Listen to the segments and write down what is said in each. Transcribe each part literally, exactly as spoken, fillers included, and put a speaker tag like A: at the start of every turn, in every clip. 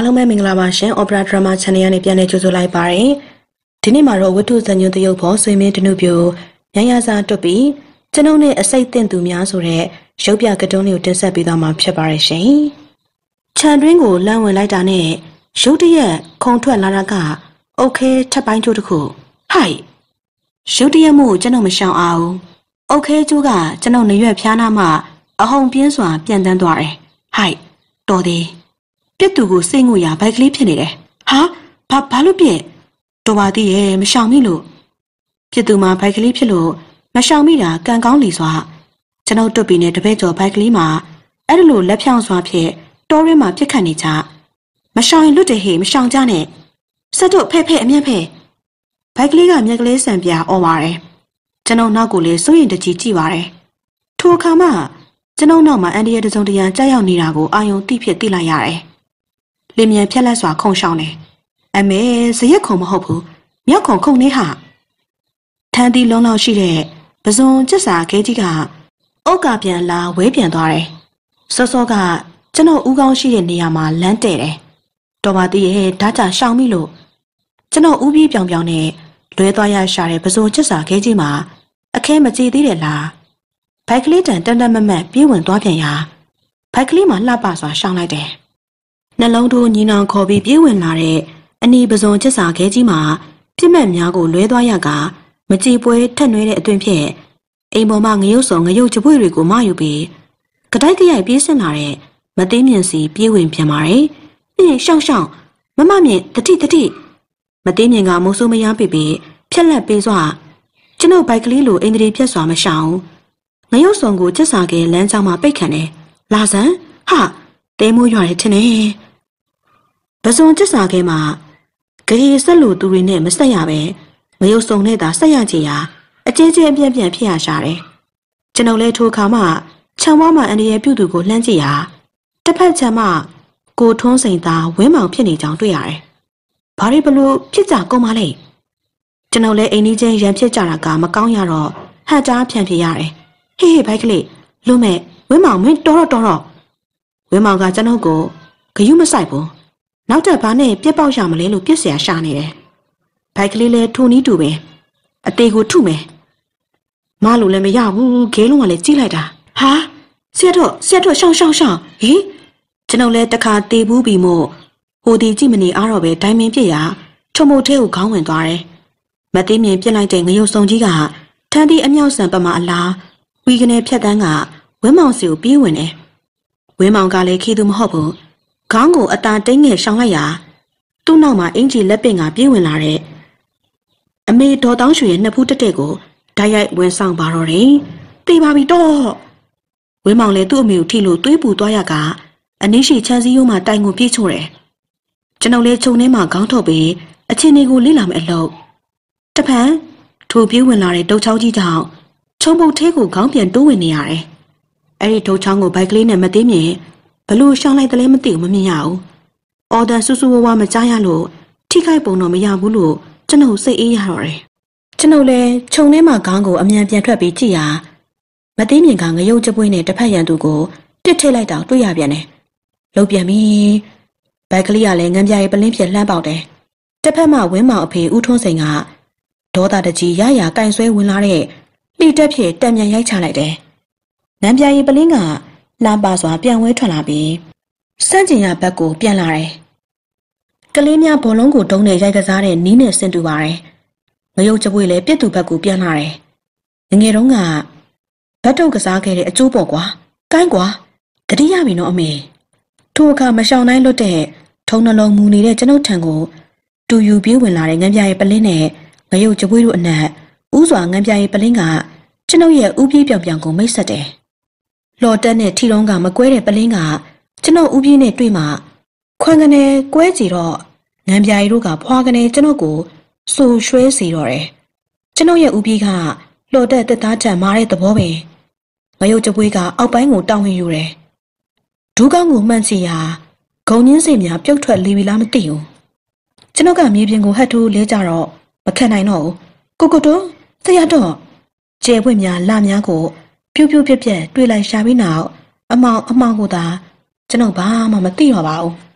A: လုံးပဲမင်္ဂလာပါရှင် Opera Drama Channel ကနေပြန်လည်ကြိုဆိုလိုက်ပါတယ်ဒီနေ့မှာတော့ဝတ္ထုဇာညွှန်းတရုပ်ဖော်ဆွေမင်းတနုပြိုညရစာတွတ်ပြီးကျွန်ုပ်နဲ့အစိတ်သင့်သူများဆိုတဲ့ရုပ်ပြကတွန်းလေးကိုတင်ဆက်ပေးသွားမှာဖြစ်ပါတယ်ရှင်ခြံတွင်းကိုလမ်းဝင်လိုက်တာနဲ့ရုတ်တရက်ခုံထွက်လာတာကโอเคထပ်ပိုင်းကျိုးတစ်ခုဟိုက်ရုတ်တရက်မှုကျွန်ုပ်မရှောင်အောင်โอเคကျိုးကကျွန်ုပ်နရွက်ဖျားနာမှအဟုန်ပြင်းစွာပြန်တန်းသွားတယ်ဟိုက်တော်သေးပြစ်သူကိုစိတ်ငုရဘိုက်ကလေးဖြစ်နေတယ်ဟာဘာဘာလို့ပြစ်တော်ပါသေးရဲ့မရှောင်မိလို့ပြစ်သူမှာဘိုက်ကလေးဖြစ်လို့မရှောင်မိတာကံကောင်းလီစွာကျွန်ုပ်တွတ်ပြီးနဲ့တပည့်ကျော်ဘိုက်ကလေးမှာအဲ့လိုလက်ဖြောင်းစွာဖြင့်တောရင်းမှာပြစ်ခတ်နေကြမရှောင်ရင်လွတ်တယ်ဟေ့မရှောင်ကြနဲ့စက်တို့ဖဲ့ဖဲ့အမြတ်ဖဲ့ဘိုက်ကလေးကမျက်ကလေးဆန်ပြအော်ပါတယ်ကျွန်ုပ်နောက်ကိုလေစိုးရင်တကြီးကြည့်ပါတယ်ထိုအခါမှကျွန်ုပ်နောက်မှာအန်ဒီရဲ့တစုံတရာကြောက်ရောက်နေတာကိုအာယုံတိဖြစ်သိလိုက်ရတယ်လင်းမြန်ဖြက်လက်စွာခုံရှောင်းတယ်အမေဇရက်ခုံမဟုတ်ဘူးမြောက်ခုံခုံနေဟာထန်းသီးလုံးလောက်ရှိတဲ့ပဇွန်ကျက်စာခဲကြီးကအုတ်ကပြန်လာဝဲပြန်သွားတယ်စောစောကကျွန်တော်ဦးကောင်းရှိတဲ့နေရာမှာလမ်းတဲ့တယ်တော်ပါသေးရဲ့ဓာတ်ကြရှောင်မိလို့ကျွန်တော်ဦးပြေးပြောင်ပြောင်နဲ့လွဲသွားရရှာတဲ့ပဇွန်ကျက်စာခဲကြီးမှာအခဲမကြေသေးတယ်လားဘိုက်ကလေးတန်တန်တမမတ်ပြေးဝင်သွားပြန်ရာဘိုက်ကလေးမှာလှပစွာရှောင်းလိုက်တယ်နှလုံးထိုးညီနောင်ခေါ်ပြီးပြေးဝင်လာတဲ့အနီးပဇွန်ကျက်စာခဲကြီးမှာပြစ်မှတ်များကိုလွဲသွားရကမကြည်ပွဲထက်နွဲတဲ့အသွင်ဖြင့်အိမ်ပေါ်မှာငရုတ်စုံငရုတ်ကြပွေတွေကိုမယူပြီးကတိုက်ကြရိုက်ပြေးဆင်းလာတဲ့မသိမြင့်စီပြေးဝင်ပြန်ပါတယ်။ပြီးရှောင်းရှောင်းမမမြင့်တတိတတိမသိမြင့်ကမိုးဆိုးမရပေးပြီးဖြက်လက်ပေးစွာကျွန်ုပ်ဘိုက်ကလေးလိုအင်္ဂလိပ်ဖြက်စွာမရှောင်ငရုတ်စုံကိုကျက်စာခဲလမ်းကြောင်းမှာပိတ်ခံတယ်။လာစမ်းဟာတဲမိုးရွာတယ်ထင်တယ်။ပဇွန်ကျက်စာခဲမှာဂရီဆက်လို့သူတွေနဲ့မဆက်ရပဲငရုတ်စုံနဲ့သာဆက်ရချင်ရာအကျဉ်းချင်းအပြန့်ပြန့်ဖြစ်ရရှာတယ်။ကျွန်ုပ်လည်းထိုခါမှခြံဝါမှာအန်ဒီရဲ့ပြုတ်သူကိုလှမ်းကြည့်ရာတစ်ဖက်ခြံမှကိုထွန်းစိန်သာဝင်းမောင်ဖြစ်နေကြောင်းတွေ့ရတယ်။ဘာတွေဘလို့ဖြစ်ကြကုန်ပါလဲ။ကျွန်ုပ်လည်းအိမ်ကြီးချင်းရံဖြစ်ကြတာကမကောင်းရတော့ဟန်ကြားဖြန့်ဖြစ်ရတယ်။ဟေးဟေးဘိုက်ကလေးလွတ်မဲ့ဝင်းမောင်မင်းတော်တော့တော်တော့ဝင်းမောင်ကကျွန်ုပ်ကိုဂယုမဆိုင်ဘူး။နောက်တက်ဘာနဲ့ပြက်ပေါက်ရမလဲလို့ပြစ်เสียရှာနေတယ်။ဘိုက်ကလေးလည်းထိုနီးတူပဲအသေးကိုထုမယ်။မလို့လည်းမရဘူးခဲလုံးကလည်းကြီးလိုက်တာ။ဟာဆက်တော့ဆက်တော့ရှောင်းရှောင်းရှောင်းဟေးကျွန်ုပ်လည်းတခါတေဘူးပြီးမို့ဟိုဒီကြည့်မနေအားတော့ပဲဒိုင်းမင်းပြစ်ရထုံမို့ထဲကိုခေါင်းဝင်သွားတယ်။မသိမြင်ပြစ်လိုက်တဲ့ငရုတ်စုံကြီးကထန်းဒီအမြောက်ဆန်ပတ်မှာအလားဝီကနေဖြတ်တန်းကဝင်းမောင်စီကိုပြေးဝင်တယ်။ဝင်းမောင်ကလည်းခီးသူမဟုတ်ဘူး။ခေါင်းကိုအตาတိတ်ငယ်ရှောင်းလိုက်ရာသူ့နောက်မှာအင်ကြီးလက်ပင်ကပြေးဝင်လာတဲ့အမေဒေါ်တောင်းရွှေရဲ့နှစ်ဖူးတက်တဲ့ကိုဓာတ်ရိုက်ဝင်ဆောင်ပါတော့တယ်။တေးပါပြီတော့ဝင်းမောင်လည်းသူ့အမေကိုထိလို့သွေးပူသွားရကအနည်းရှိချမ်းစည်းရိုးမှာတိုင်ကိုပြေးချို့တယ်။ကျွန်ုပ်လည်းခြုံထဲမှာခေါင်းထုတ်ပြီးအချင်းတွေကိုလေ့လာမယ်အလုပ်တဖန်ထိုပြေးဝင်လာတဲ့တုတ်ချောင်းကြီးကြောင့်ချုံပုတ်သေးကိုခေါင်းပြန်တိုးဝင်နေရတယ်။အဲ့ဒီတုတ်ချောင်းကိုဘိုက်ကလေးနဲ့မသိမြင်ဘလို့ရှောင်းလိုက်တယ်လဲမသိဘူးမမြင်ရဘူး။အော်ဒန်ဆူဆူဝါးဝါမကြားရလို့ထိခိုက်ပုံတော့မရဘူးလို့ကျွန်ုပ်စိတ်အေးရတော့တယ်။ကျွန်ုပ်လည်းခြုံထဲမှာခေါင်းကိုအမြန်ပြန်ထွက်ပြီးကြည့်ရာမသိမြင်ကငရုတ်ကြပွေးနဲ့တစ်ဖက်ရန်သူကိုပြစ်ထိလိုက်တော့တွေ့ရပြန်တယ်။လုံပြန်ပြီ။ဘိုက်ကလေးကလည်းငံပြားရဲ့ပလင်းပြက်လှမ်းပေါက်တယ်။တစ်ဖက်မှာဝင်းမောင်အဖေဦးထွန်းစိန်ကဒေါသတကြီးရရကင်ဆွဲဝင်လာတဲ့လှိတက်ဖြစ်တံမြန်ရိုက်ချလိုက်တယ်။ငံပြားရဲ့ပလင်းကလှမ်းပါစွာပြန်ဝဲထွက်လာပြီးစန့်ကျင်ရဘက်ကိုပြန်လာတယ်။ကလေးများဘောလုံးကိုတုံးနဲ့ရိုက်ကစားတဲ့နီးနဲ့ဆင်တူပါတယ်။ငရုတ်ကြပွေးလည်းပြစ်သူဘက်ကိုပြန်လာတယ်။ငငယ်တုန်းကဘတ်တုပ်ကစားခဲ့တဲ့အကျိုးပေါ်ကွာ။ကိုင်းကွာတတိယပြီနော်အမေ။ထိုအခါမရှောင်နိုင်လွတ်တဲ့ထုံနှလုံးမူနေတဲ့ကျွန်ုပ်ထံကိုတူယူပြေးဝင်လာတဲ့ငံပြားရဲ့ပလင်းနဲ့ငရုတ်ကြပွေးတို့အနက်ဥစွာငံပြားရဲ့ပလင်းကကျွန်ုပ်ရဲ့ဥပြေးပြောင်ပြောင်ကိုမိတ်ဆက်တယ်။လော်တက်နဲ့ထီတုံးကမကွဲတဲ့ပလင်းကကျွန်ုပ်ဥပြေးနဲ့တွေ့မှခွန်ကနေကွဲကြည့်တော့ငံပြားရီတို့ကဖွာကနေကျွန်ုပ်ကိုဆူရွှဲစီတော့တယ်။ကျွန်ုပ်ရဲ့ဥပြေးကလော်တက်တက်သားချမ်းမာတဲ့သဘောပဲ။ငရုတ်ကြပွေးကအောက်ပိုင်းကိုတောင်းဝင်ယူတယ်။ဒူးကောင်းကိုမှန်ချရာဂုံညင်းစိတ်များပြုတ်ထွက်လေပြီလားမသိဘူး။ကျွန်ုပ်ကမြေပြင်ကိုဟတ်ထိုးလဲကြတော့မခံနိုင်တော့ဘူး။ကိုကိုတို့ဆရာတော့ကျဲပွင့်များလာများကိုပြူးပြူးပြက်ပြက်တွေ့လိုက်ရှာပြီးနောက်အမောင်အမောင်ကိုသာကျွန်ုပ်ဘာမှမသိတော့ပါဘူး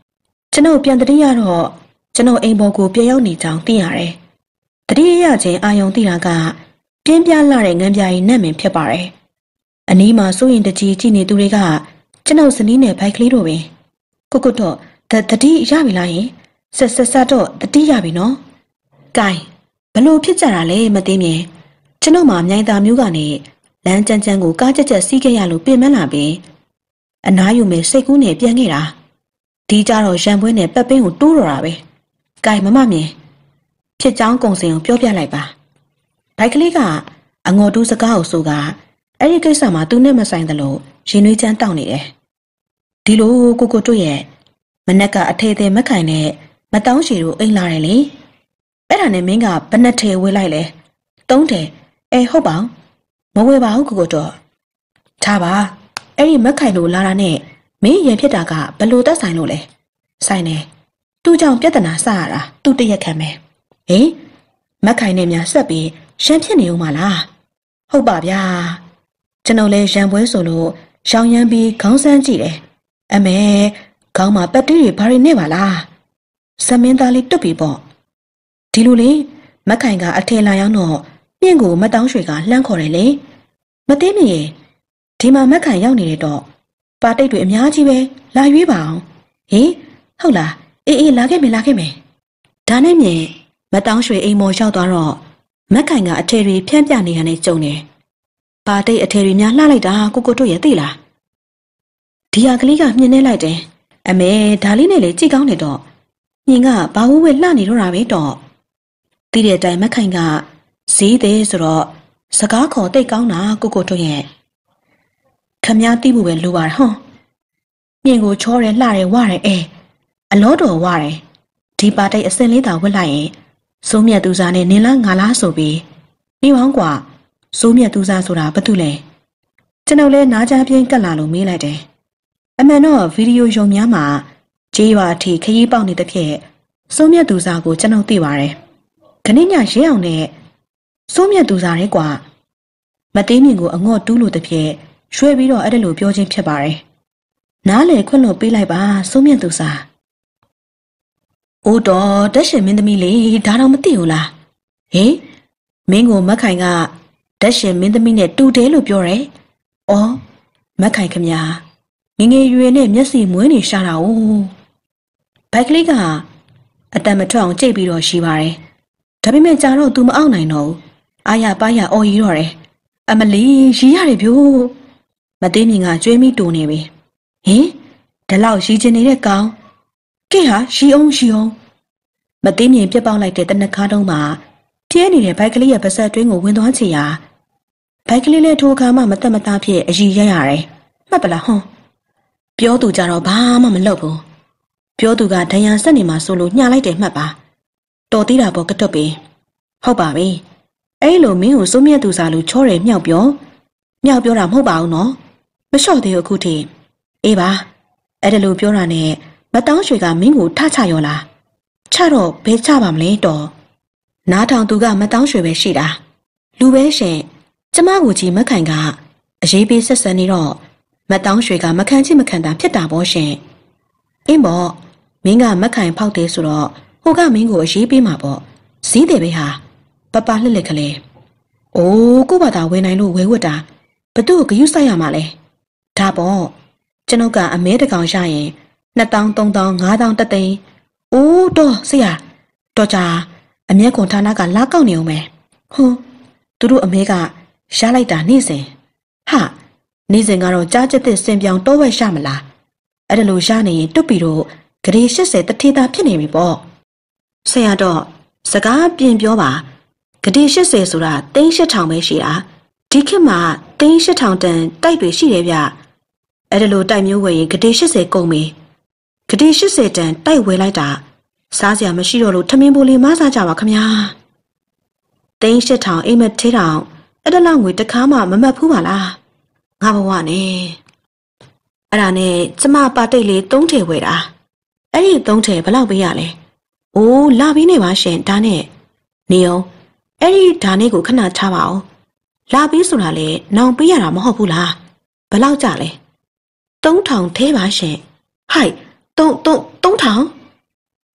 A: ကျွန်ုပ်ပြန်တတိယတော့ကျွန်ုပ်အိမ်ပေါ်ကိုပြရောက်နေကြောင်းသိရတယ်တတိယချင်းအာယုံသိတာကပြင်းပြလာတဲ့ငန်းပြားကြီးနတ်မင်ဖြစ်ပါတယ်အနီးမှာစိုးရင်တကြီးကြည့်နေသူတွေကကျွန်ုပ်ဇနီးနဲ့ဘိုက်ကလေးတို့ပဲကိုကိုတော့တတိရပြီလားယင်ဆက်ဆက်ဆက်တော့တတိရပြီနော်ကဲဘလို့ဖြစ်ကြတာလဲမသိမြင်ကျွန်ုပ်မှာမြိုင်သာမျိုးကနေလမ်းကြမ်းကြမ်းကိုကားကြက်ကြက်စီးခဲ့ရလို့ပြင်မလာပြီးအနားယူမဲ့စိတ်ကူးနဲ့ပြန်ခဲ့တာဒီကြတော့ရံပွဲနဲ့ပတ်ပင်းကိုတိုးတော့တာပဲကဲမမမြင်ဖြစ်ကြောင်းကုံစင်ကိုပြောပြလိုက်ပါဘိုက်ကလေးကအငေါ်တူးစကားကိုဆိုကအဲ့ဒီကိစ္စမှာသူနဲ့မဆိုင်သလိုရင်နွေးချမ်းတောက်နေတယ်ဒီလိုကိုကိုတို့ရဲ့မနက်ကအထေသေးမခိုင်နဲ့မတောင်းရှည်တို့အိမ်လာတယ်လေအဲ့ဒါနဲ့မင်းကဘယ်နှထေဝေးလိုက်လဲသုံးထေအဲဟုတ်ပါမဝေပါဘူးကိုကိုတော့ထားပါအဲ့ဒီမခိုင်တို့လာတာနဲ့မင်းရင်ဖြစ်တာကဘလို့တက်ဆိုင်လို့လဲဆိုင်နေသူ့ကြောင့်ပြဿနာစရတာသူ့တရက်ခံမယ်ဟင်မခိုင်နဲ့များဆက်ပြီးရန်ဖြစ်နေဦးမလားဟုတ်ပါဗျာကျွန်တော်လဲရန်ပွဲဆိုလို့ရောင်ရမ်းပြီးခေါင်းဆန်းကြည့်တယ်အမေခေါင်းမှာပတ်တီးတွေဘာတွေနဲ့ပါလားစမင်းသားလေးတွတ်ပြီပေါ့ဒီလိုလေမခိုင်ကအထယ်လာရောက်တော့မြင့်ကိုမတောင်းရွှေကလှမ်းခေါ်တယ်လေမသိမရင်ဒီမှာမခိုင်ရောက်နေတဲ့တော့ပါတိတ်တွေအများကြီးပဲလာရွေးပါအောင်ဟင်ဟုတ်လားအေးအေးလာခဲ့မယ်လာခဲ့မယ်ဒါနဲ့မြင်မတောင်းရွှေအိမ်မော်ရောက်သွားတော့မက်ခိုင်ကအထယ်တွေဖြန့်ပြနေရတဲ့ကြုံတယ်။ပါတိတ်အထယ်တွေများလှလိုက်တာကိုကိုတို့ရဲ့သိလား။ဒီဟာကလေးကမြင်နေလိုက်တယ်။အမေဒါလေးနဲ့လေကြည့်ကောင်းနေတော့မြင်ကဘာဝဝဲလှနေတော့တာပဲတော့။သိတဲ့အတိုင်းမက်ခိုင်ကဈေးသေးဆိုတော့စကားခေါ်တိတ်ကောင်းတာကိုကိုတို့ရဲ့ခမည်းသိဖို့ပဲလိုပါတယ်ဟွန်း။မြင်ကိုချောတယ်လှတယ်ဝတယ်အဲအလောတော်ဝတယ်ဒီပါတိတ်အစင်လေးသာဝက်လိုက်ရင်စိုးမြတ်သူစားနဲ့နင်းလားငါလားဆိုပြီးနေပေါင်းกว่าစိုးမြတ်သူစားဆိုတာဘာတူလဲကျွန်တော်လဲနားကြားပြင်းကတ်လာလို့မေးလိုက်တယ်အမှန်တော့ဗီဒီယိုရုံများမှာကြေးရွာအထိခရီးပေါက်နေတဲ့ဖြစ်စိုးမြတ်သူစားကိုကျွန်တော်သိပါတယ်ခဏညရဲအောင်နဲ့စိုးမြတ်သူစားရဲกว่าမသိမြင်ကိုအငေါ့တူးလို့တဖြစ်ရွှဲပြီးတော့အဲ့ဒါလိုပြောချင်းဖြစ်ပါတယ်နားလေခွင့်လို့ပေးလိုက်ပါစိုးမြတ်သူစားအိုးတော်တက်ရှင်မင်းသမီးလေးဒါတော့မသိဘူးလားဟေးမင်းကိုမက်ခိုင်ကတက်ရှင်မင်းသမီးနဲ့တူတယ်လို့ပြောတယ်။အော်မက်ခိုင်ခမညာငငယ်ရွယ်နဲ့မျက်စိမွေးနေရှာတာ哦ဘိုက်ကလေးကအတန်မထွက်အောင်ကြိတ်ပြီးတော့ရှိပါတယ်။ဒါပေမဲ့ကြာတော့ तू မအောင်နိုင်တော့ဘူး။အာရပါရအော်ရီတော့တယ်။အမလီရီရတယ်ဗျို့မသိမြင်ကကျွေးမိတူနေပြီ။ဟင်ဒီလောက်ရီချင်နေတဲ့ကောင်ကဲဟာရီအောင်ရီအောင်မသိမြင်ပြက်ပေါက်လိုက်တဲ့တနခါတုံးမှာပြဲနေတဲ့ဘိုက်ကလေးရဲ့ပါဆက်တွင်းကိုဝင်သွားချင်ရာဘိုက်ကလေးလည်းထိုအခါမှမတက်မသားဖြစ်အကြီးရရတယ်မှတ်ပလားဟွန်းပြောသူကြတော့ဘာမှမလုပ်ဘူးပြောသူကဒဏ်ရာဆက်နေမှာဆိုလို့ညှာလိုက်တယ်မှတ်ပါတော်သေးတာပေါ့ကတွတ်ပြီဟုတ်ပါပြီအဲ့လိုမင်းကိုစိုးမြတ်သူစားလို့ချောတယ်မြောက်ပြောမြောက်ပြောတာမဟုတ်ပါဘူးနော်မလျှော့သေးဘူးအခုထိအေးပါအဲ့ဒါလိုပြောတာနဲ့မတောင်းရွှေကမင်းကိုထချရောလားချတော့ဘယ်ချပါမလဲတော့နားထောင်သူကမတောင်းရွှေပဲရှိတာလူပဲရှင်ကျမကိုကြီးမခိုင်ကအရေးပေးဆက်ဆံနေတော့မတောင်းရွှေကမခံချစ်မခံတာဖြစ်တာပေါ့ရှင်အင်းပေါ့မင်းကမခိုင်ဖောက်တယ်ဆိုတော့ဟိုကမင်းကိုအရေးပေးမှာပေါ့ဈေးတယ်ပဲဟာပပလှက်လက်ကလေးအိုးကို့ဘာသာဝယ်နိုင်လို့ဝယ်ဝတ်တာဘသူ့ကိုဂယုစိုက်ရမှာလဲဒါပေါ့ကျွန်ုပ်ကအမဲတကောင်ရရင်နှစ်တောင်းသုံးတောင်းငါးတောင်းတသိန်းအိုးတော့ဆရာတော့ကြာအမျက်ကွန်ဌာနကလာကောက်နေအောင်မယ်ဟွန်းသူတို့အမဲကရလိုက်တာနေ့စဉ်ဟာနေ့စဉ်ကတော့ကြားချက်သစ်စင်ပြောင်တော့ဝက်ရမလားအဲ့ဒါလိုရနေရင်တွတ်ပြီးတော့ဂရေ၈၀တထေတာဖြစ်နေပြီပေါ့ဆရာတော့စကားပြင်ပြောပါဂရေ၈၀ဆိုတာသိန်း၈ထောင်ပဲရှိတာဒီခေတ်မှာသိန်း၈ထောင်တန်တိုက်တွေရှိတယ်ဗျအဲ့ဒါလိုတိုက်မျိုးဝယ်ရင်ဂရေ၈၀ကုန်ပြီဂရေ၈၀တန်တိုက်ဝယ်လိုက်တာစားစရာမရှိတော့လို့ထမင်းပိုးလေးမစားကြပါခမညာသိန်း၈ထောင်အိမ်မက်ထေးထောင်အဲ့ဒါလောက်ငွေတခါမှမမတ်ဘူးပါလားငါဘဝနဲ့အဲ့ဒါနဲ့ကျမပါတိတ်လေးသုံးထည်ဝယ်တာအဲ့ဒီသုံးထည်ဘယ်လောက်ပေးရလဲအိုးလာပြီးနေပါရှင်ဒါနဲ့နေအောင်အဲ့ဒီဒါနဲ့ကိုခဏထားပါအောင်လာပြီးဆိုတာလေနောင်ပေးရတာမဟုတ်ဘူးလားဘယ်လောက်ကြလဲသုံးထောင်ထဲပါရှင်ဟိုက်သုံးသုံးသုံးထောင်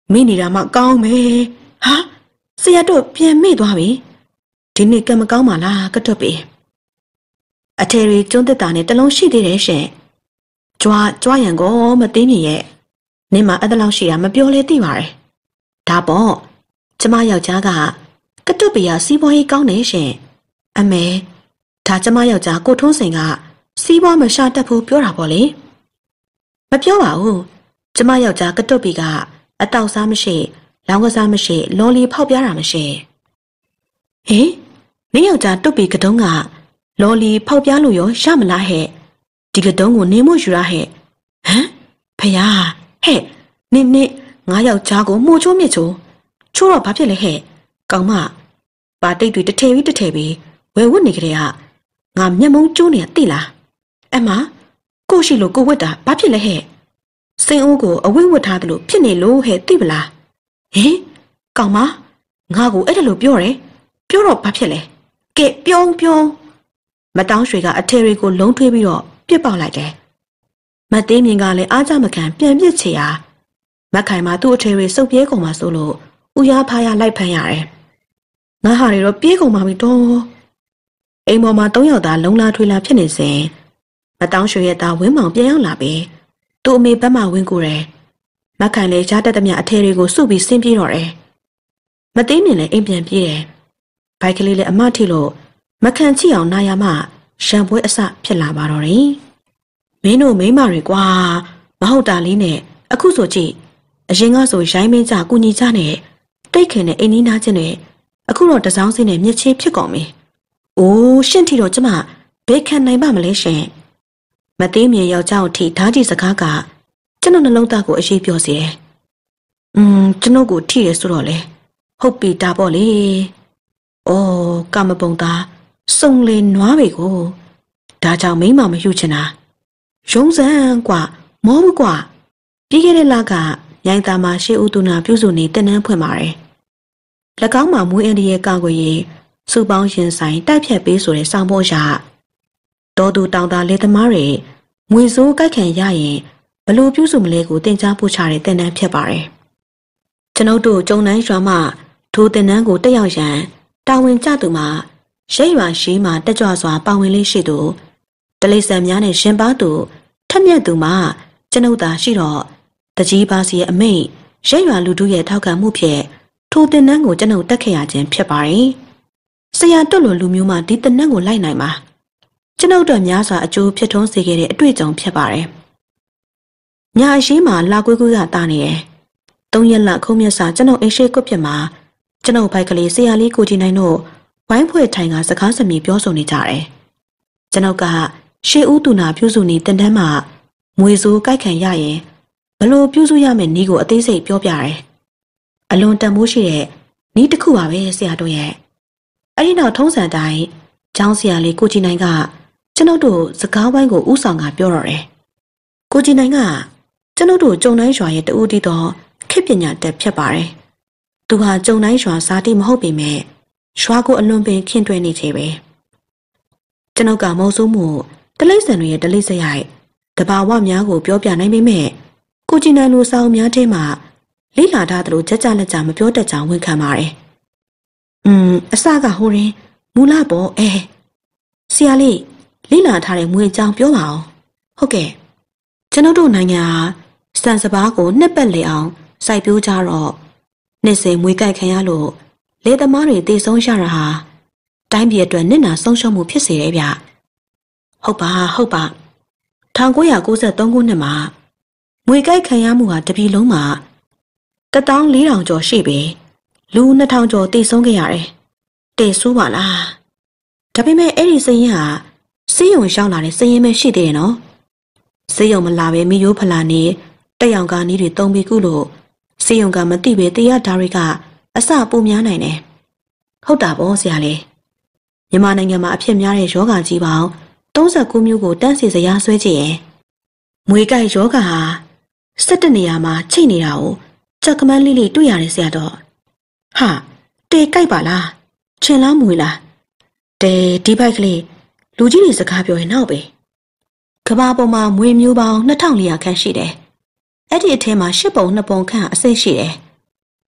A: မိနေတာမှကောင်းပဲဟာဆရာတို့ပြန်မိသွားပြီဒီနေ့ကံမကောင်းပါလားကတွတ်ပြီအထေရီကျွန်းတက်တာနဲ့တလုံးရှိသေးတယ်ရှင်ကြွားကြွားရန်ကောမသိမြင်ရဲ့နင်းမှာအဲ့တလောက်ရှိတာမပြောလဲသိပါတယ်ဒါပေါ့ကျမယောက်ျားကကတွတ်ပီကစီးပွားရေးကောင်းနေရှင်အမေဒါကျမယောက်ျားကိုထုံးစိန်ကစီးပွားမရှာတတ်ဘူးပြောတာပေါ့လေမပြောပါဘူးကျမယောက်ျားကတွတ်ပီကအတောက်စားမရှိလောင်းကစားမရှိလော်လီဖောက်ပြားတာမရှိဟင်နင်းယောက်ျားတွတ်ပီကတုံးကလော်လီဖောက်ပြားလို့ရောရမလားဟဲ့ဒီကတုံးကိုနင်းမို့ယူရဟဲ့ဟမ်ဖယားဟဲ့နင်းနင်းငါယောက်ျားကိုမှုချိုးမြစ်ချိုးချိုးတော့ဘာဖြစ်လဲဟဲ့ကောင်မပါတိတ်တွေတထဲပြီးတထဲပြီးဝယ်ဝတ်နေကြတဲ့ကငါမျက်မုံးကျိုးနေရသိလားအမကိုရှိလို့ကိုဝတ်တာဘာဖြစ်လဲဟဲ့စိန်အိုးကိုအဝိဝတ်ထားတယ်လို့ဖြစ်နေလို့ဟဲ့သိပလားဟင်ကောင်မငါကိုအဲ့ဒါလို့ပြောတယ်ပြောတော့ဘာဖြစ်လဲကဲပြုံးပြုံးမတောင်းရွှေကအထေရီကိုလုံးထွေးပြီးတော့ပြစ်ပေါက်လိုက်တယ်မသေးမြင်ကလည်းအားကြမခံပြန်ပြစ်ချေရာမခိုင်မှာသူ့အထေရီစုပ်ပြေးကုန်မှာဆိုလို့ဥရားဖားရလိုက်ဖမ်းရတယ်ငါဟာတွေတော့ပြေးကုန်ပါပြီတော့အိမ်ပေါ်မှာသုံးယောက်သားလုံလာထွေလာဖြစ်နေစဉ်မတောင်းရွှေရဲ့သားဝင်းမောင်ပြန်ရောက်လာပြီးသူ့အမေဘက်မှဝင်းကိုတယ်မခိုင်လည်းကြားတတ်သမျှအထေတွေကိုစုပြီးဆင်းပြေးတော့တယ်မသေးမြင်လည်းအိမ်ပြန်ပြေးတယ်ဘိုက်ကလေးလည်းအမထိလို့မခံချိအောင်နာရမှရံပွဲအစဖြစ်လာပါတော့တယ်မင်းတို့မိန်းမတွေကွာမဟုတ်တာလေးနဲ့အခုဆိုကြည့်အရင်ကဆိုရိုင်းမင်းကြကုညီကြနဲ့တိတ်ခင်နဲ့အိမ်နီးနားချင်းတွေအခုတော့တစောင်းစင်းနဲ့မြစ်ချေးဖြစ်ကုန်ပြီ။အိုးရှင့်ထီတော့ကျမဘယ်ခံနိုင်ပါမလဲရှင်။မသေးမြေယောက်ျားကိုထိဓာကြီးစကားကကျွန်တော်နှလုံးသားကိုအရေးပြောစေတယ်။อืมကျွန်တော်ကိုထိရဆိုတော့လေဟုတ်ပြီဒါပေါ့လေ။အော်ကမပုံသားစုံလေနွားပေကိုဒါကြောင့်မိမမယူချင်တာ။ရုံးစမ်းกว่าမောဘူးกว่าပြီးခဲ့တဲ့လကရိုင်းသားမှာရှေးဦးသူနာပြုစုနေတင်နန်းဖွင့်ပါတယ်။၎င်းမှာမွေးအန်ဒီရဲ့ကာကွယ်ရေးစုပေါင်းရင်ဆိုင်တိုက်ဖြတ်ပေးဆိုတဲ့စောင်းဖို့ရတော်သူတောင်တာလေသမားတွေငွေစိုးကြိုက်ခံရရင်ဘလို့ပြုစုမလဲကိုတင် जा ပို့ချတဲ့တင်နန်းဖြစ်ပါတယ်။ကျွန်ုပ်တို့ကျုံနှိုင်းရွာမှထိုတင်နန်းကိုတက်ရောက်ရန်တာဝန်ကျသူမှာရိတ်ရွာရှိမှတက်ကြွစွာပါဝင်လေးရှိသူတလိဆန်များနဲ့ရှင်ပါသူထက်မြက်သူမှာကျွန်ုပ်သာရှိတော့တကြီးပါစီရဲ့အမိတ်ရိတ်ရွာလူထုရဲ့ထောက်ခံမှုဖြင့်ထိုတင်နန်းကိုကျွန်ုပ်တက်ခဲ့ရခြင်းဖြစ်ပါတယ်။ဆရာတွတ်လိုလူမျိုးမှဒီတင်နန်းကိုလိုက်နိုင်မှာကျွန်ုပ်တို့များစွာအကျိုးဖြစ်ထွန်းစေခဲ့တဲ့အတွေ့အကြုံဖြစ်ပါတယ်။ညအရှိမှလာကွေးကွေးကတာနေတယ်။သုံးရက်လောက်ခုံးမြတ်စာကျွန်ုပ်အိမ်ရှိကွဖြစ်မှာကျွန်ုပ်ဘိုက်ကလေးဆရာလေးကိုကြည်နိုင်တို့ဝိုင်းဖွဲ့ထိုင်ကစကားစမြည်ပြောဆိုနေကြတယ်။ကျွန်ုပ်ကရှေးဦးသူနာပြုစုနေတင်တန်းမှာမွေစိုးကြိုက်ခံရရင်ဘလို့ပြုစုရမယ့်နည်းကိုအသေးစိတ်ပြောပြတယ်။အလွန်တန်ဖိုးရှိတဲ့နည်းတစ်ခုပါပဲဆရာတို့ရဲ့။အဲဒီနောက်ထုံးစံတိုင်းကျောင်းဆရာလေးကိုကြည်နိုင်ကကျွန်ုပ်တို့စကားဝိုင်းကိုဥဆောင်ကပြောတော့တယ်။ကိုကြည်နိုင်ကကျွန်ုပ်တို့ကျုံတိုင်းရွာရဲ့တူတီတော်ခေတ်ပညာတက်ဖြစ်ပါတယ်။သူဟာကျုံတိုင်းရွာစားတိမဟုတ်ပေမဲ့ရွာကိုအလွန်ပင်ခင်တွဲနေသေးပဲ။ကျွန်ုပ်ကမုံဆိုးမှုတလိမ့်ဆန်တွေရဲ့တလိမ့်စရိုက်တဘာဝများကိုပြောပြနိုင်ပေမဲ့ကိုကြည်နိုင်လိုစာအုပ်များထဲမှာလိလာထားသလိုကြကြလက်ကြမပြောတတ်ကြောင်ဝန်ခံပါတယ်။อืมအစကဟိုရင်မူလပေါ်အဲဆရာလေးလိလာထားတဲ့မွေအကြောင်းပြောပါအောင်။ဟုတ်ကဲ့ကျွန်တော်တို့နိုင်ငံဟာစံစပါးကိုနှစ်ပတ်လေအောင်စိုက်ပျိုးကြတော့နှစ်စဉ်မွေကြိုက်ခံရလို့လေသမားတွေတေဆုံးရတာဟာတိုင်းပြည်အတွက်နစ်နာဆုံးရှုံးမှုဖြစ်စေတယ်ဗျ။ဟုတ်ပါဟုတ်ပါ၁၉၉၃ခုနှစ်မှာမွေကြိုက်ခံရမှုဟာတပြည်လုံးမှာတသောင်းလေးထောင်ကျော်ရှိပြီလူနှစ်ထောင်ကျော်တေဆုံးခဲ့ရတယ်။တေဆိုးပါလား။ဒါပေမဲ့အဲ့ဒီစရင်ဟာစေးရုံရှောင်းလာတဲ့စရင်ပဲရှိသေးတယ်နော်။စေးရုံမလာပဲမိယိုးဖလာနေတက်ရောင်ကားနီးတွေတုံပြီးကုလို့စေးရုံကမသိပဲတရားဓာရီကအစပုံများနိုင်တယ်။ဟုတ်တာပေါ့ဆရာလေး။မြန်မာနိုင်ငံမှာအဖြစ်များတဲ့ယောဂကြီးပေါင်း၃၉မျိုးကိုတန်းစီစရာဆွဲကြည့်ရင်မွေကြိုက်ယောဂဟာ၁၁နေရာမှာချိတ်နေတာကိုကြက်ကမန်းလေးလေးတွေ့ရတယ်ဆရာတော့ဟာတေကြိုက်ပါလားချင်လားမွေလားတဲဒီဘိုက်ကလေးလူကြီးတွေစကားပြောရင်နောက်ပဲကဘာပေါ်မှာမွေမျိုးပေါင်း၂၄၀၀ခန့်ရှိတယ်အဲ့ဒီအထဲမှာ၈ပုံ၂ပုံခန့်အစိတ်ရှိတယ်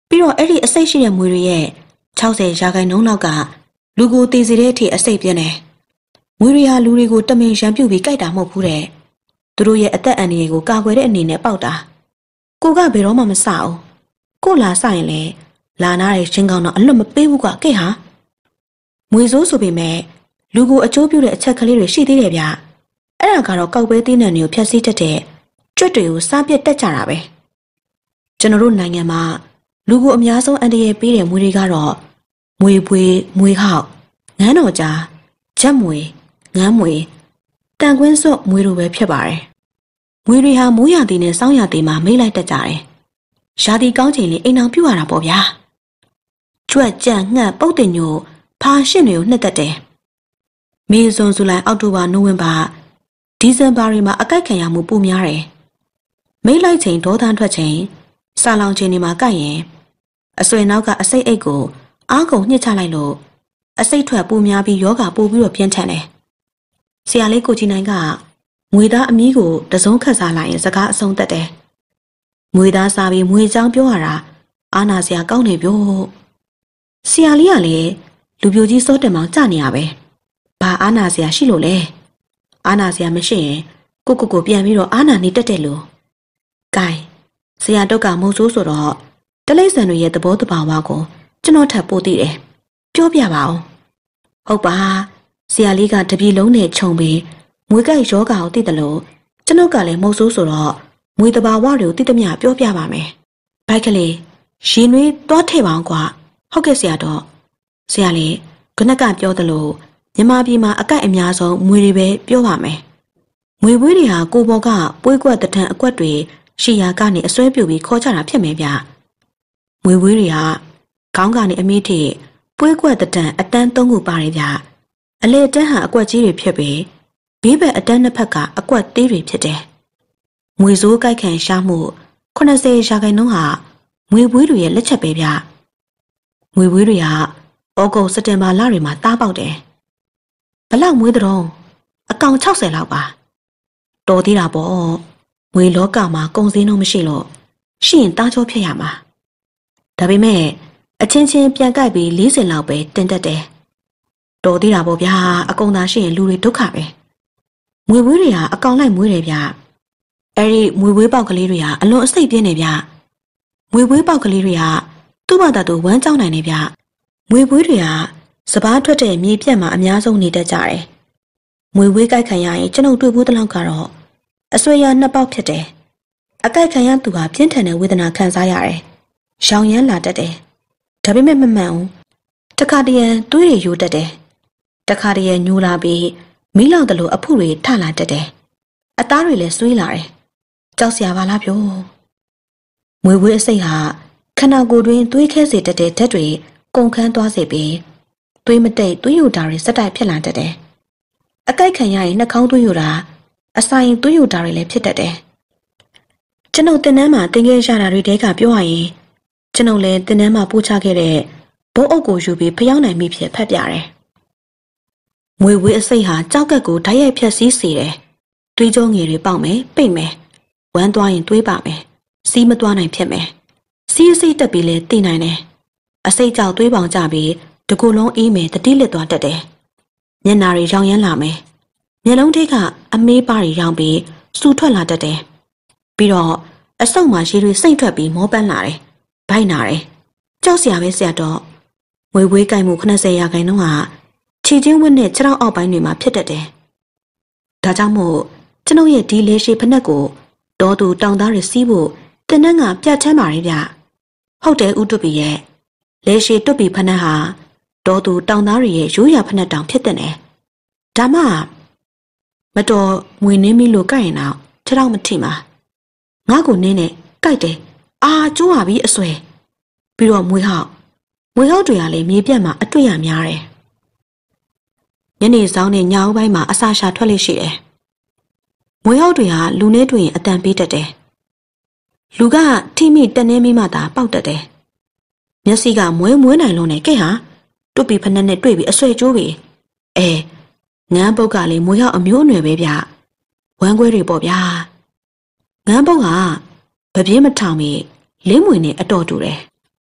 A: ပြီးတော့အဲ့ဒီအစိတ်ရှိတဲ့မွေတွေရဲ့၆၀ရာခိုင်နှုန်းလောက်ကလူကိုတည်စေတဲ့အထိအစိတ်ပြင်းတယ်။မွေတွေဟာလူတွေကိုတမင်ရန်ပြုတ်ပြီးကြိုက်တာမဟုတ်ဘူးတဲ့။သူတို့ရဲ့အသက်အန္တရာယ်ကိုကာကွယ်တဲ့အနေနဲ့ပေါက်တာ။ကိုကဘယ်တော့မှမစအောင်။ကိုလာစရင်လေလာနာတဲ့ချင်းကောင်းတော့အလွတ်မပေးဘူးကွာကဲဟာ။မွေဆိုးဆိုပေမဲ့လူကိုအကျိုးပြုတဲ့အချက်ကလေးတွေရှိသေးတယ်ဗျ။အဲ့ဒါကတော့ကောက်ပဲသေးတဲ့နေကိုဖျက်ဆီးတတ်တဲ့ကြွက်တွေကိုစားပစ်တတ်ကြတာပဲ။ကျွန်တော်တို့နိုင်ငံမှာလူကိုအများဆုံးအန္တရာယ်ပေးတဲ့မွေတွေကတော့မွေပွေးမွေဟောက်ငန်းတော်ကြားချက်မွေငန်းမွေတန်ကွင်းစွတ်မွေတို့ပဲဖြစ်ပါတယ်။မွေတွေဟာမိုးရာသီနဲ့ဆောင်းရာသီမှာမိတ်လိုက်တတ်ကြတယ်။ရာသီကောင်းချိန်လေးအိမ်အောင်ပြုတ်ရတာပေါ့ဗျာ။ကြွက်ကြံငှက်ပုတ်တင်ညိုဖာရှင့်တွေကိုနှစ်သက်တယ်။မေဇွန်ဇူလိုင်အောက်တိုဘာနိုဝင်ဘာဒီဇင်ဘာတွေမှာအကိုက်ခံရမှုပိုများတယ်။မိတ်လိုက်ချိန်ဒေါသထွက်ချိန်စာလောင်ချိန်တွေမှာကိုက်ရင်အဆွေနောက်ကအစိတ်အိတ်ကိုအားကုန်ညှစ်ချလိုက်လို့အစိတ်ထွက်ပိုများပြီးယောဂပိုပြီးတော့ပြင်းထန်တယ်။ဆရာလေးကိုကြီးနိုင်ကငွေသားအမီးကိုတစုံခတ်စားလိုက်ရင်စကားအဆုံးသတ်တယ်။ငွေသားစားပြီးငွေချောင်းပြောရတာအာနာစရာကောင်းနေပြော။ဆရာလေးကလည်းလူပြိုကြီးစောတင်မောင်ကြနေရပဲ။ဘာအာနာစရာရှိလို့လဲ။အာနာစရာမရှိရင်ကိုကိုကိုပြန်ပြီးတော့အာနာနေတတ်တယ်လို့။ကဲဆရာတုတ်ကမုံဆိုးဆိုတော့တလိမ့်ဆန်တွေရဲ့သဘောတဘာဝကိုကျွန်တော်ထပ်ပို့သိတယ်။ပြောပြပါဦး။ဟုတ်ပါဆရာလေးကတပြေလုံးနဲ့ခြုံပြီးမွေးကိုက်ယောဂါကိုသိတယ်လို့ကျွန်တော်ကလည်းမုံဆိုးဆိုတော့မွေတဘာဝတွေကိုသိသမျှပြောပြပါမယ်။ဘိုက်ကလေးရှင်နွေးသွားထည့်ပါအောင်ကွာ။ဟုတ်ကဲ့ဆရာတော်။ဆရာလေးခဏကပြောသလိုမြန်မာပြည်မှာအကိုက်အများဆုံးမွေတွေပဲပြောပါမယ်။မွေပွေးတွေဟာကိုဘော်ကပွေးကွက်တထန်အကွက်တွေရှီယာကနေအစွဲပြုတ်ပြီးခေါ်ကြတာဖြစ်မယ်ဗျ။မွေပွေးတွေကခေါင်းကနေအမိထိပွေးကွက်တထန်အတန်းသုံးခုပါတယ်ဗျ။အလေတန်းဟာအကွက်ကြီးတွေဖြစ်ပြီးဘေးဘက်အတန်းနှစ်ဖက်ကအကွက်သေးတွေဖြစ်တယ်။မွေစိုးကြိုက်ခံရှားမှုခုနှစ်ဆယ်ရာခိုင်နှုန်းဟာမွေပွေးတွေရဲ့လက်ချက်ပဲဗျ။မွေပွေးတွေကဩဂုတ်စက်တင်ဘာလတွေမှာတားပေါက်တယ်။ဘလောက်မွေးတုံးအကောင်၆၀လောက်ပါ။တော်သေးတာပေါ့။မွေလောကမှာကုံစင်းတော့မရှိလို့ရှိရင်တားချောဖြစ်ရမှာ။ဒါပေမဲ့အချင်းချင်းပြန်ကြိုက်ပြီး၄၀လောက်ပဲတင်တက်တယ်။တော်သေးတာပေါ့ဗျာအကောင်သာရှိရင်လူတွေဒုက္ခပဲ။မွေဝေးတွေဟာအကောင်လိုက်မွေးတယ်ဗျ။အဲ့ဒီမွေဝေးပေါက်ကလေးတွေဟာအလွန်အစိတ်ပြင်းနေဗျ။မွေဝေးပေါက်ကလေးတွေကသူ့ဘာသာသူဝမ်းကြောင်းနိုင်နေဗျ။မွေဝေးတွေကစပားထွက်တဲ့မြေပြက်မှာအများဆုံးနေတတ်ကြတယ်။မွေဝေးကြိုက်ခံရရင်ကျွန်ုပ်တွေ့ဖို့တလောက်ကတော့အဆွေရနှစ်ပေါက်ဖြစ်တယ်။အကြိုက်ခံရသူဟာပြင်းထန်တဲ့ဝေဒနာခံစားရတယ်။ရောင်ရမ်းလာတတ်တယ်။ဒါပေမဲ့မမှန်ဘူး။တခါတရံသွေးတွေယိုတတ်တယ်။တခါတရံညိုလာပြီးမီးလောင်တယ်လို့အဖုတွေထလာတတ်တယ်။အသားတွေလည်းဆွေးလာတယ်။ကြောက်စရာပါလားပြော။မွေဝေးအစိတ်ဟာခန္ဓာကိုယ်တွင်သွေးခဲစေတတ်တဲ့ဓာတ်တွေကုန်ခန်းသွားစေပြီးသွေးမတိတ်သွေးယိုတာတွေစက်တိုက်ဖြစ်လာတတ်တယ်။အကြိုက်ခံရရင်နှာခေါင်းသွေးယိုတာအစာရင်သွေးယိုတာတွေလည်းဖြစ်တတ်တယ်။ကျွန်ုပ်တင်နန်းမှာတင်ခဲ့ရတာတွေတဲကပြောရရင်ကျွန်ုပ်လည်းတင်နန်းမှာပို့ချခဲ့တဲ့ဘုံအုပ်ကိုယူပြီးဖျောင်းနိုင်မိဖြစ်ဖတ်ပြတယ်။မွေဝေးအစိတ်ဟာကြောက်ကက်ကိုဓာတ်ရိုက်ဖြတ်စည်းစေတယ်။သွေးကြောငယ်တွေပေါက်မယ်ပိတ်မယ်ဝမ်းသွားရင်သွေးပါမယ်စီးမသွားနိုင်ဖြစ်မယ်စီးအစိတ်တက်ပြီးလဲတည်နိုင်တယ်အစိတ်ကြောက်သွေးပေါင်ကြပြီးတကူလုံးအေးမယ်တတိလစ်သွားတတ်တယ်မျက်နာတွေရောင်ရမ်းလာမယ်မျက်လုံးထိပ်ကအမေးပါးတွေရောင်ပြီးစူထွက်လာတတ်တယ်ပြီးတော့အဆုပ်မှာရေတွေစိမ့်ထွက်ပြီးမောပန်းလာတယ်ဗိုက်နာတယ်ကြောက်စရာပဲဆရာတော့ငွေဝေးကြိုက်မှုခုနှစ်ဆယ်ရာခိုင်နှုန်းဟာခြေချင်းဝတ်နဲ့ခြေထောက်အောက်ပိုင်းတွေမှာဖြစ်တတ်တယ်ဒါကြောင့်မို့ကျွန်ုပ်ရဲ့ဒီလေရှည်ဖက်နှက်ကိုတော်သူတောင်သားတွေစီးဖို့တင်နှန်းကပြတ်ချမ်းပါရဲ့ဗျဟုတ်တယ်ဥတုပီရဲ့လေရှည်တွတ်ပီဖက်နှက်ဟာတော်သူတောင်သားတွေရဲ့ရိုးရာဖက်နှက်တောင်ဖြစ်တဲ့နယ်ဒါမှမတော်ငွေနှင်းမီလို့ကြိုက်ရင်တော့ခြေထောက်မထိမှာငါ့ကိုနင်းနဲ့ကြိုက်တယ်အာကျိုးပါပြီအစွဲပြီးတော့မွေးဟောက်မွေးဟောက်တွေကလည်းမြေပြတ်မှာအတွေ့ရများတယ်ညနေဆောင်နဲ့ညောင်ပိုင်းမှာအစာရှာထွက်လိမ့်ရှိတယ်မွေးဟောက်တွေဟာလူနဲ့တွေ့ရင်အတန်ပေးတတ်တယ်လူကထိမိတက်နေမိမှသာပေါက်တတ်တယ်မျက်စိကမွေးမွေးနိုင်လုံးနဲ့ကဲဟာတွတ်ပြီးဖက်နဲ့တွေ့ပြီးအဆွဲကျိုးပြီအဲငန်းပုတ်ကလည်းမွေးဟောက်အမျိုးအနွယ်ပဲဗျဝမ်းခွဲတွေပေါ့ဗျာငန်းပုတ်ကဗပြင်းမထောင်မီလင်းမွေနဲ့အတော်တူတယ်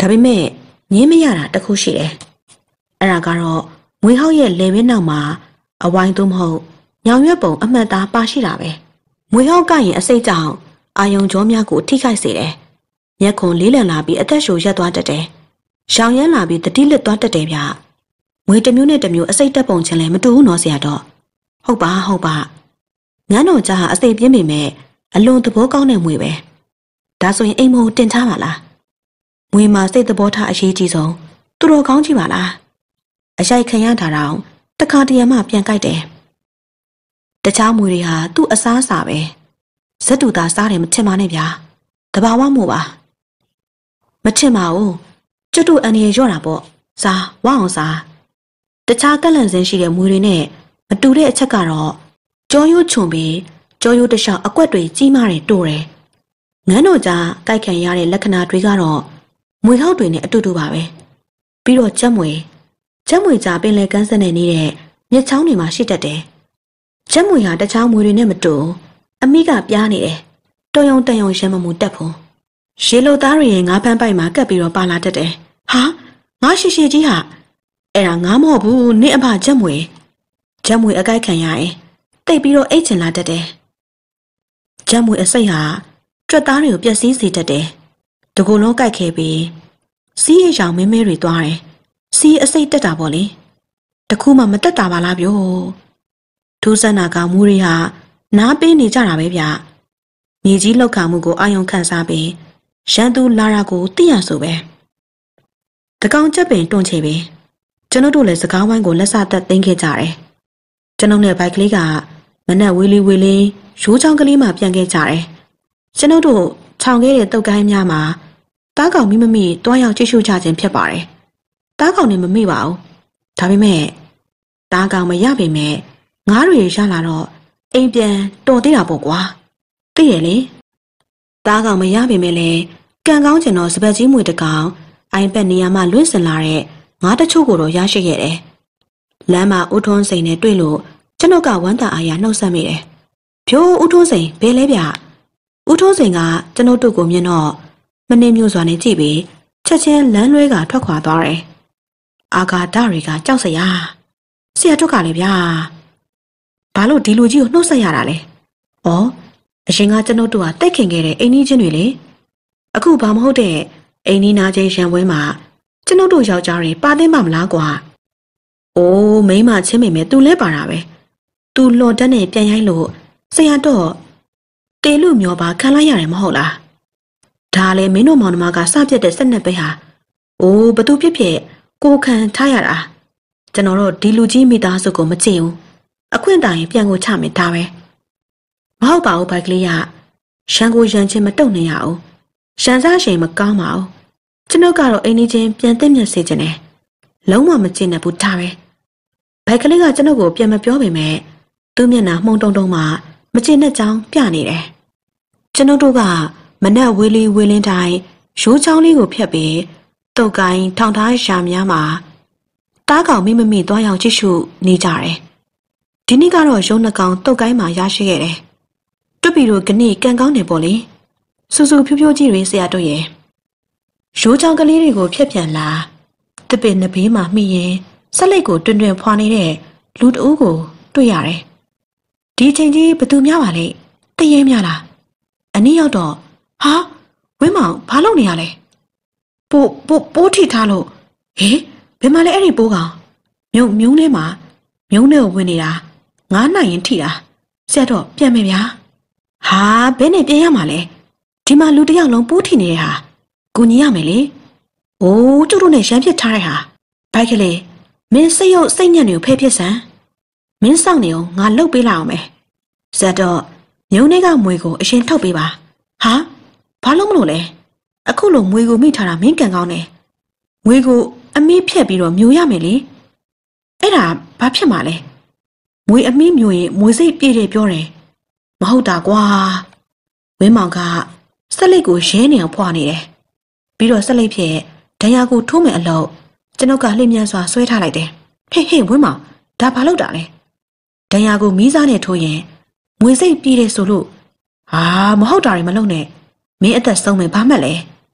A: ဒါပေမဲ့ငင်းမရတာတခုရှိတယ်အဲ့ဒါကတော့ငွေဟောက်ရဲ့လေဝင်းနောက်မှာအဝိုင်းသို့မဟုတ်ညောင်ရွက်ပုံအမှတ်သားပါရှိတာပဲငွေဟောက်ကရင်အစိတ်ကြောင့်အာယုံကြောများကိုထိခိုက်စေတယ်မျက်ခုံလေးလံလာပြီးအသက်ရှူရက်သွားတတ်တယ်ရှောင်ရမ်းလာပြီးတတိလစ်သွားတတ်တယ်ဗျငွေတစ်မျိုးနဲ့တစ်မျိုးအစိတ်တက်ပုံချင်းလည်းမတူဘူးနော်ဆရာတော့ဟုတ်ပါဟုတ်ပါငန်းတော်ကြားဟာအစိတ်ပြင်းပေမဲ့အလွန်သဘောကောင်းတဲ့ငွေပဲဒါဆိုရင်အိမ်မုံတင်ထားပါလားငွေမှာစိတ်သဘောထားအရေးကြီးဆုံးသူတော်ကောင်းကြည့်ပါလားအရိုက်ခံရတာတော့တခါတရံမှပြန်ကြိုက်တယ်တခြားငွေတွေဟာသူ့အစားအစာပဲဇက်တူသားစားတယ်မထင်ပါနဲ့ဗျာတဘာဝမို့ပါမထင်ပါဘူးကျွတ်တူအန်ရရော့တာပေါ့စားဝအောင်စားတခြားကန့်လန့်စင်းရှိတဲ့ငွေတွေနဲ့မတူတဲ့အချက်ကတော့ကြောရိုးချုံပြီးကြောရိုးတခြားအကွက်တွေကြီးမားတယ်တိုးတယ်ငန်းတော်ကြားကြိုက်ခံရတဲ့လက္ခဏာတွေကတော့မွေဟောက်တွေနဲ့အတူတူပါပဲပြီးတော့ကြက်မွေကြက်မွေကြားပင်လယ်ကမ်းစပ်နဲ့နေတဲ့မြက်ချောင်းတွေမှာရှိတတ်တယ်ကြက်မွေဟာတခြားမွေတွေနဲ့မတူအမိကပြားနေတယ်တော်ရုံတန်ရုံရမ်းမမှုတက်ဖို့ရေလိုသားတွေရဲ့ငါးဖမ်းပိုက်မှာကပ်ပြီးတော့ပါလာတတ်တယ်ဟာငါရှိရှိကြီးဟာအဲ့ဒါငါမဟုတ်ဘူးနင့်အဖကြက်မွေကြက်မွေအကိုက်ခံရရင်တိတ်ပြီးတော့အိတ်ချင်လာတတ်တယ်ကြက်မွေအစိတ်ဟာကြွက်သားတွေကိုပျက်စီးစေတတ်တယ်တကူလုံးကြိုက်ခဲ့ပြီးစီးရရောင်မဲမဲတွေသွားတယ်စီးအစိတ်တက်တာပေါ့လေတခုမှမတက်တာပါလားဗျို့ထူးဆန်းတာကမူရီဟာနားပေးနေကြတာပဲဗျမြေကြီးလောက်ခါမှုကိုအာယုံခန့်စားပြီးရန်သူလာရာကိုသိရဆိုပဲတကောင်ချက်ပင်တွန့်ချေပြီးကျွန်တော်တို့လည်းစကားဝိုင်းကိုလက်စသက်သိမ်းခဲ့ကြတယ်ကျွန်ုပ်နဲ့ဘိုက်ကလေးကမနက်ဝေးလေးဝေးလေးရိုးချောင်းကလေးမှပြန်ခဲ့ကြတယ်ကျွန်ုပ်တို့ခြောင်ခဲ့တဲ့တုတ်ကိုင်းများမှာတားကောင်မိမမိတွားရောက်ကြည့်ရှုကြခြင်းဖြစ်ပါတယ်တားကောင်နဲ့မမိပါဘူးဒါပေမဲ့တားကောင်မရပေမဲ့ငါးတွေရလာတော့အိမ်ပြန်တော်သေးတာပေါ့ကွာသိရလေတားကောင်မရပေမဲ့လေကံကောင်းကျင်တော့စပတ်ကြီးမွေတကောင်အိမ်ဘက်နေရာမှာလွင့်စင်လာတဲ့ငါးတချို့ကိုတော့ရရှိခဲ့တယ်လမ်းမှာဦးထွန်းစိန်နဲ့တွေ့လို့ကျွန်တော်ကဝမ်းသာအားရနှုတ်ဆက်မိတယ်ဖြိုးဦးထွန်းစိန်ဘယ်လဲဗျဦးထွန်းစိန်ကကျွန်တော်တို့ကိုမြင်တော့မနှင်းမျိုးစွာနဲ့ကြည့်ပြီးချက်ချင်းလမ်းလွဲကထွက်ခွာသွားတယ်အာဃာတတွေကကြောက်စရာဆရာတို့ကလည်းဗျာဘာလို့ဒီလူကြီးကိုနှုတ်ဆက်ရတာလဲဩအရင်ကကျွန်တော်တို့ကတိုက်ခင်ခဲ့တဲ့အိမ်ကြီးချင်းတွေလေအခုဘာမဟုတ်တဲ့အိမ်နီးနားချင်းရံပွဲမှာကျွန်တော်တို့ယောက်ျားတွေပါသိမ်းပါမလားကွာအိုးမိန်းမချင်းမိမယ်သူလဲပါတာပဲသူလွန်တက်နဲ့ပြန်ရိုက်လို့ဆရာတော့တေလူမျောပါခံလိုက်ရတယ်မဟုတ်လားဒါလည်းမင်းတို့မောင်နှမကစပြတ်တဲ့စက်နဲ့ပဲဟာအိုးဘသူဖြစ်ဖြစ်ကိုခံထားရတာကျွန်တော်တို့ဒီလူကြီးမိသားစုကိုမကြည့်ဘူးအခွင့်အရေးပြန်ကိုချမယ်ဒါပဲမဟုတ်ပါဘူးဘိုက်ကလေးကရန်ကိုရန်ချင်းမတုံနေရအောင်ရန်စားရှိန်မကောင်းပါဘူးကျွန်တော်ကတော့အိမ်ကြီးချင်းပြန်သိမျက်စေချင်တယ်လုံးဝမကျင်တဲ့ဘူးဒါပဲဘိုက်ကလေးကကျွန်တော်ကိုပြန်မပြောပေမဲ့သူ့မျက်နှာမှုံတုံတုံမှမကျင်တဲ့ကြောင်းပြနေတယ်ကျွန်တော်တို့ကမနက်ဝေးလေးဝေးလင်းတိုင်းရိုးချောင်းလေးကိုဖြတ်ပြီးတုတ်ကိုင်းထောင်ထားရှာများမှာတားကောင်မိမမိသွားရောက်ကြည့်ရှုနေကြတယ်ဒီနေ့ကတော့ရုံးနှကောင်တုတ်ကိုင်းမှာရရှိခဲ့တယ်တွတ်ပြီးတော့ကနေ့ကန်ကောင်းနေပေါ့လေစူစူဖြိုးဖြိုးကြီးတွေဆရာတို့ရဲ့ရိုးချောင်းကလေးတွေကိုဖြတ်ပြန်လာတပင်နှစ်ဘေးမှာမိရင်ဆက်လက်ကိုတွင်တွင်ဖွာနေတဲ့လူတအုပ်ကိုတွေ့ရတယ်ဒီချိန်ကြီးဘသူများပါလဲတရေများလားအနည်းရောက်တော့ဟာဝင်းမောင်ဘာလုပ်နေရလဲပိုးပိုးပိုးထိထားလို့ဟေးဘယ်မှာလဲအဲ့ဒီပိုးကောင်မြုံမြုံထဲမှာမြုံထဲကိုဝင်နေတာငားနိုင်ရင်ထိတာဆက်တော့ပြန်မယ်ဗျာဟာဘယ်နဲ့ပြန်ရမှာလဲဒီမှာလူတစ်ယောက်လုံးပိုးထိနေတဲ့ဟာကိုညီရမယ်လေအိုးကျုပ်တို့နဲ့ရမ်းပစ်ထားတဲ့ဟာဘိုက်ကလေးမင်းစိတ်ရုပ်စိတ်ညံ့တွေကိုဖဲဖြစ်စမ်းမင်းစောင့်နေအောင်ငါလှုပ်ပေးလိုက်အောင်မယ်ဇက်တော့မြုံထဲကမွေကိုအရင်ထုတ်ပေးပါဟာဘာလို့မလို့လဲအခုလိုမွေကိုမိထားတာမင်းကန်ကောင်းတယ်မွေကိုအမီးဖြက်ပြီးတော့မြူရမယ်လေအဲ့ဒါဘာဖြစ်မှာလဲမွေအမီးမြူရင်မွေစိတ်ပြည့်တယ်ပြောတယ်မဟုတ်တာကွာဝင်းမောင်ကဆက်လက်ကိုရဲနေအောင်ဖွာနေတယ်ပြီးတော့ဆက်လက်ဖြစ်ဒဏ်ရာကိုထိုးမယ်အလို့ကျွန်ုပ်ကလှည့်မြန်စွာဆွဲထားလိုက်တယ်ဟေးဟေးဝင်းမောင်ဒါဘာလုပ်တာလဲဒဏ်ရာကိုမီးစားနဲ့ထိုးရင်မွေစိတ်ပြေးတယ်ဆိုလို့ဟာမဟုတ်တာတွေမလုပ်နဲ့မင်းအသက်ဆုံးမယ်ဘာမှတ်လဲ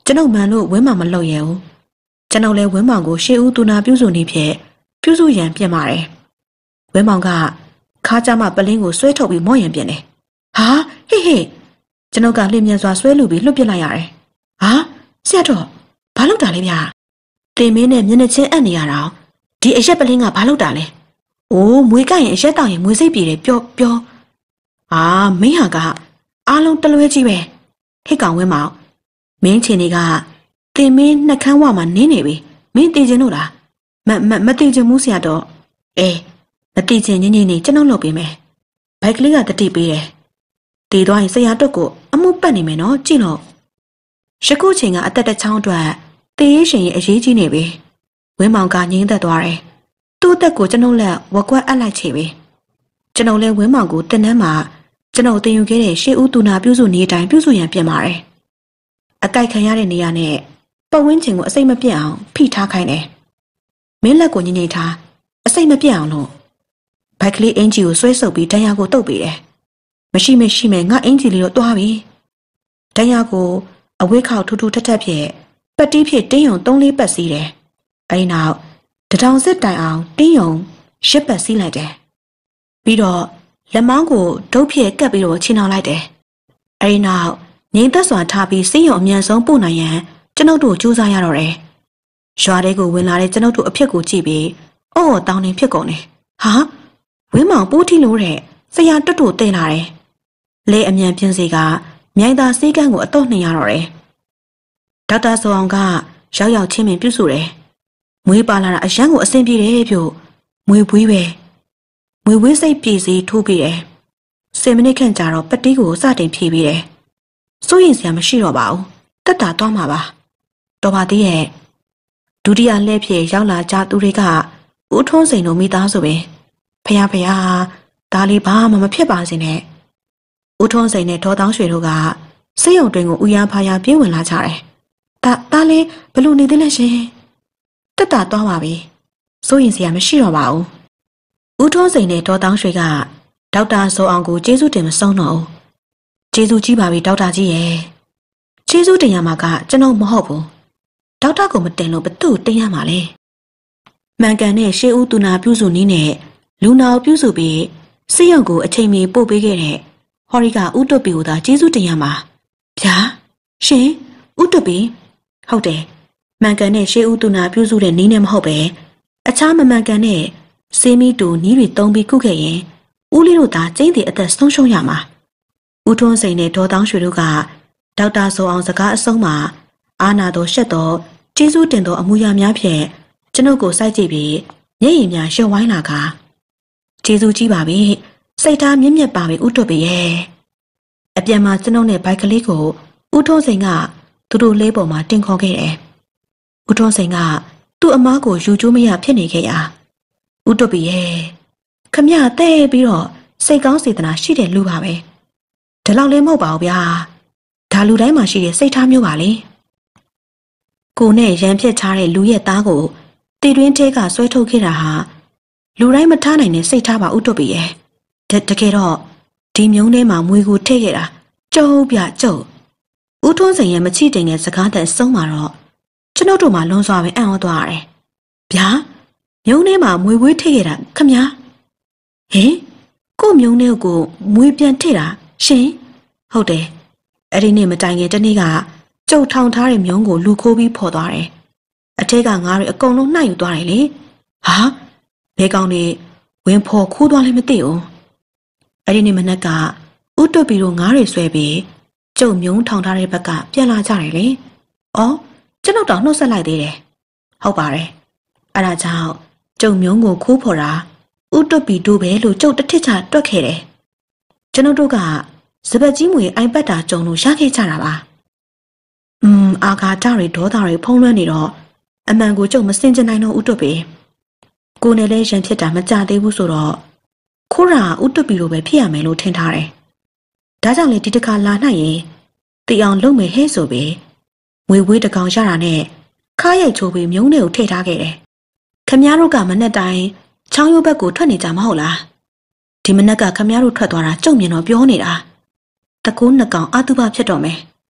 A: ကျွန်ုပ်မှန်လို့ဝင်းမောင်မလုပ်ရဘူးကျွန်ုပ်လည်းဝင်းမောင်ကိုရှေးဦးသူနာပြုစုနေဖြစ်ပြုစုရန်ပြင်ပါတယ်ဝင်းမောင်ကခါးကြမပလင်းကိုဆွဲထုတ်ပြီးမော့ရန်ပြင်တယ်ဟာဟေ့ဟေ့ကျွန်ုပ်ကလျင်မြန်စွာဆွဲလူပြီးလွတ်ပစ်လိုက်ရတယ်ဟာဆရာတော်ဘာလုပ်တာလဲဗျာတင်မင်းနဲ့မျက်နှာချင်းအပ်နေရတာဒီအရက်ပလင်းကဘာလုပ်တာလဲအိုးမွေးကရင်အရက်တောင်ရင်မွေးစိတ်ပြေတယ်ပျော့ပျော့အာမင်းဟာကအားလုံးတလွဲကြီးပဲဟစ်ကောင်ဝင်းမောင်မင်းချင်နေကတင်မင်းနှက်ခမ်းဝမှာနင်းနေပြီမင်းတည်ချင်လို့လားမမမတည်ချင်ဘူးဆရာတော်အေးမတည်ချင်ညင်းညင်းနေကျွန်တော်လုပ်ပေးမယ်ဘိုက်ကလေးကတတိပေးတယ်တည်သွားရင်ဆရာတော်ကိုအမှုပတ်နေမယ်နော်ကြည့်လို့ရခုချိန်ကအသက်တစ်ချောင်းအတွက်တည်ရရှင်ရဲ့အရေးကြီးနေပြီဝင်းမောင်ကငင်းသက်သွားတယ်သူ့အသက်ကိုကျွန်ုပ်လက်ဝက်ကွက်အပ်လိုက်ချေပြီကျွန်ုပ်လည်းဝင်းမောင်ကိုတင်နှမ်းမှာကျွန်ုပ်တင်ယူခဲ့တဲ့ရှေးဦးသူနာပြုစုနေတိုင်းပြုစုရန်ပြင်ပါတယ်အကြိုက်ခံရတဲ့နေရာနဲ့ပတ်ဝန်းကျင်ကိုအစိတ်မပြတ်အောင်ဖိထားခိုင်းတယ်မင်းလက်ကိုညှိညှိထားအစိတ်မပြတ်အောင်လို့ဘိုက်ကလေးအင်ဂျီကိုဆွဲဆုပ်ပြီးတန်ရာကိုတုပ်ပေးတယ်မရှိမရှိမဲ့ငါအင်ဂျီလေးတော့တွားပြီတန်ရာကိုအဝိခောက်ထူးထူးထက်ထက်ဖြစ်ပတ်တီးဖြစ်တင်းယုံသုံးလေးပတ်စီးတယ်အဲဒီနောက်တထောင်စစ်တိုင်အောင်တင်းယုံရှစ်ပတ်စီးလိုက်တယ်ပြီးတော့လက်မောင်းကိုဒုတ်ဖြစ်ကပ်ပြီးတော့ချီနှောင်လိုက်တယ်အဲဒီနောက်ငိမ့်သက်စွာထားပြီးစိတ်ရုံအမြန်ဆုံးပို့နိုင်ရန်ကျွန်ုပ်တို့ကြိုးစားရတော့တယ်ရွာထဲကိုဝင်လာတဲ့ကျွန်ုပ်တို့အဖြစ်ကိုကြည့်ပြီးအော်တောင်းနေဖြစ်ကုန်တယ်ဟာဝင်းမောင်ပိုးထီလို့တဲ့ဆရာတွတ်တို့တင်လာတယ်လဲအမြန်ပြင်းစီကမြိုင်သာစေးကန်းကိုအတော့နှင်ရတော့တယ်ဒေါက်တာစောအောင်ကရောက်ရောက်ချင်းပင်ပြုစုတယ်မွေးပါလာတာအရန်ကိုအဆင်ပြေတယ်ပြုမွေးပွေးပဲမွေးဝေးစိတ်ပြေစီထိုးပြီးတယ်ဆယ်မိနစ်ခန့်ကြာတော့ပတိကိုစတင်ဖြေပြီးတယ်စိုးရင်စရာမရှိတော့ပါဘူးတက်တာသွားမှာပါတော်ပါသေးရဲ့ဒုတိယလှည့်ဖြစ်ရောက်လာကြသူတွေကဦးထွန်းစိန်တို့မိသားစုပဲဖယားဖယားဒါလေးဘာမှမဖြစ်ပါစေနဲ့ဦးထွန်းစိန်နဲ့ဒေါ်တောင်းရွှေတို့ကစိတ်ယုံတွင်ကိုဥရဖားရပြေးဝင်လာကြတယ်ဒါဒါလေးဘလို့နေသေးလဲရှင်တက်တာသွားပါပြီစိုးရင်စရာမရှိတော့ပါဘူးဦးထွန်းစိန်နဲ့ဒေါ်တောင်းရွှေကဒေါက်တာစောအောင်ကိုကျေးဇူးတင်မဆုံးတော့ဘူးကျေးဇူးကြီးပါပြီဒေါက်တာကြီးရဲ့ကျေးဇူးတင်ရမှာကကျွန်တော်မဟုတ်ဘူးဒေါက်တာကိုမတင်လို့ဘသူ့တင်ရမှာလဲမှန်ကန်တဲ့ရှေးဦးသူနာပြုစုနည်းနဲ့လူနာကိုပြုစုပြီးစိတ်ရုံကိုအချိန်မီပို့ပေးခဲ့တဲ့ဟော်ရီကဥတုပီကိုသာကျေးဇူးတင်ရမှာဗျာရှင်ဥတုပီဟုတ်တယ်မှန်ကန်တဲ့ရှေးဦးသူနာပြုစုတဲ့နည်းနဲ့မဟုတ်ပဲအခြားမမှန်ကန်တဲ့စေးမီတူနည်းတွေသုံးပြီးကုခဲ့ရင်ဦးလေးတို့သာကျင်းတဲ့အသက်ဆုံးရှုံးရမှာဦးထွန်းစိန်နဲ့ဒေါ်တောင်းရွှေတို့ကဒေါက်တာဆိုအောင်စကားအဆုံးမှာအာနာတော်ရှက်တော်ကျေးဇူးတင်တော်အမှုရာများဖြင့်ကျွန်ုပ်ကိုစိုက်ကြည့်ပြီးမျက်ရည်များလျှော့ဝိုင်းလာကကျေးဇူးကြီးပါပြီစိတ်ထားမြင့်မြတ်ပါပြီဥတွတ်ပြီရဲ့အပြန်မှာကျွန်ုပ်နဲ့ဘိုက်ကလေးကိုဦးထွန်းစိန်ကသူတို့လေးပေါ်မှာတင်ခေါ်ခဲ့တယ်ဦးထွန်းစိန်ကသူ့အမားကိုယူကျိုးမရဖြစ်နေခဲ့ရာဥတွတ်ပြီရဲ့ခမရတဲ့ပြီးတော့စိတ်ကောင်းစေတနာရှိတဲ့လူပါပဲဒါလောက်လည်းမဟုတ်ပါဘူးဗျာဒါလူတိုင်းမှာရှိတဲ့စိတ်ထားမျိုးပါလေကိုနဲ့ရန်ဖြစ်ထားတဲ့လူရဲ့သားကိုတီတွင်းထဲကဆွဲထုတ်ခဲ့တာဟာလူတိုင်းမထားနိုင်တဲ့စိတ်ထားပါဥတွတ်ပြီရဲ့တကယ်တော့ဒီမြုံထဲမှာမွေကိုထည့်ခဲ့တာကျုပ်ပြကျုပ်ဦးထွန်းစိန်ရဲ့မချိတိန်တဲ့စကားတဲ့အဆုံးမှာတော့ကျွန်ုပ်တို့မှလွန်စွာပဲအံ့ဩသွားရတယ်ဗျာမြုံထဲမှာမွေဝေးထည့်ခဲ့တာခမညာဟင်ကိုမြုံထဲကိုမွေပြန်ထည့်တာရှင်ဟုတ်တယ်အဲ့ဒီနေ့မတိုင်ခင်တနေ့ကကျုပ်ထောင်ထားတဲ့မြုံကိုလူခိုးပြီးဖော်သွားတယ်အထက်ကငါးတွေအကုန်လုံးနှိုက်ယူသွားတယ်လေဟာဘဲကောင်တွေဝင်ဖော်ခိုးသွားလည်းမသိဘူးအဲ့ဒီနေ့မနက်ကဥတွတ်ပြီးတော့ငါးတွေဆွဲပြီးကျုပ်မြုံထောင်ထားတဲ့ဘက်ကပြန်လာကြတယ်လေအော်ကျွန်တော်တော့နှုတ်ဆက်လိုက်သေးတယ်ဟုတ်ပါတယ်အဲ့ဒါကြောင့်ကျုပ်မြုံကိုခိုးဖော်တာဥတွတ်ပြီးတို့ပဲလို့ကျုပ်တစ်ထစ်ချတွက်ခဲ့တယ်ကျွန်တော်တို့ကစပက်ကြီးမွေအိုင်ပတ်တာကြုံလို့ရခဲ့ကြတာပါอืมအာဃာတတွေဒေါသတွေဖုံးလွှမ်းနေတော့အမှန်ကိုကျုပ်မစင်ကြနိုင်တော့ဥတွတ်ပြီးကိုယ်နဲ့လည်းရန်ဖြစ်တာမကြသေးဘူးဆိုတော့ခိုးတာဥတွတ်ပြီးတော့ပဲဖြစ်ရမယ်လို့ထင်ထားတယ်ဒါကြောင့်လေဒီတစ်ခါလာနိုင်ရင်တီအောင်လုပ်မယ်ဟဲ့ဆိုပြီးငွေဝေးတကောင်ရတာနဲ့ခါးရိုက်ချိုးပြီးမြုံတွေကိုထည့်ထားခဲ့တယ်ခမည်းတော်ကမနဲ့တိုင်းချောင်းရိုးဘက်ကိုထွက်နေကြမဟုတ်လားဒီမနက်ကခမည်းတော်ထွက်သွားတာကြုံမြင်တော့ပြောနေတာတကူးနှစ်ကောင်အတုပဖြစ်တော့မယ်